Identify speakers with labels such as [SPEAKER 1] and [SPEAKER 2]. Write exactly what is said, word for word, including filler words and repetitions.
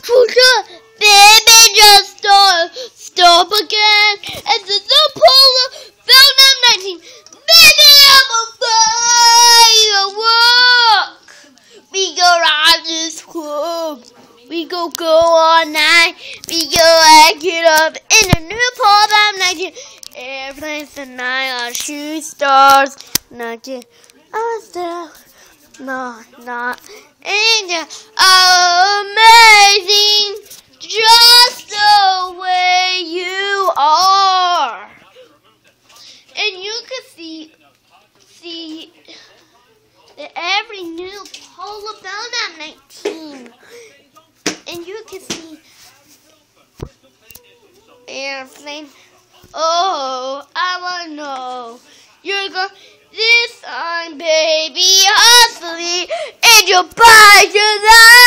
[SPEAKER 1] For sure, baby, just stop, stop again. And the new Paula Belknap nineteen. Baby, I'm a firework. We go round this club. We go go all night. We go act it up in the new Paula Belknap nineteen. Airplanes tonight are shooting stars. Not yet. I'm still not, not. Angel, amazing, just the way you are. And you can see, see that every new Paula Belknap nineteen. And you can see airplane. Oh, I wanna know. You're going this time, baby, hustling, and you'll buy your life.